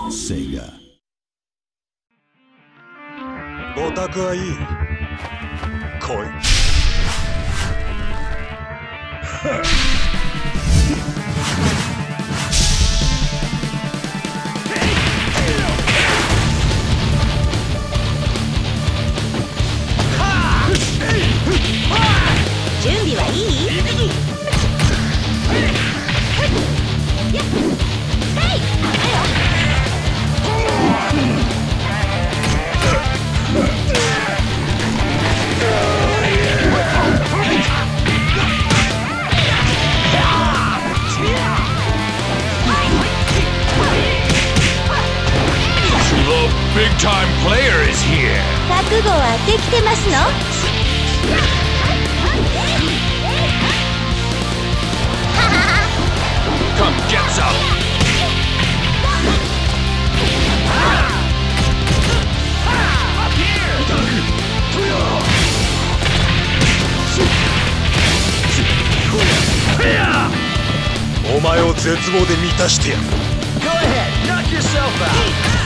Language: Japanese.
Sega. ごたくはいい。来い。 準備はいい？行くぞ。 Big time player is here. 覚悟はできてますの Come get some. お前を絶望で満たしてやる。 Go ahead, knock yourself out.